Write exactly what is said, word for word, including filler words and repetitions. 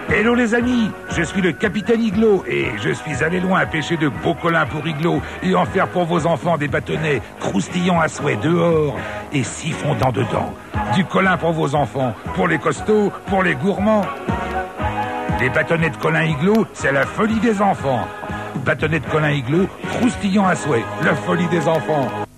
Hello les amis, je suis le capitaine Iglo et je suis allé loin pêcher de beaux colins pour Iglo et en faire pour vos enfants des bâtonnets croustillants à souhait dehors et si fondants dedans. Du colin pour vos enfants, pour les costauds, pour les gourmands. Les bâtonnets de colin Iglo, c'est la folie des enfants. Bâtonnets de colin Iglo, croustillants à souhait, la folie des enfants.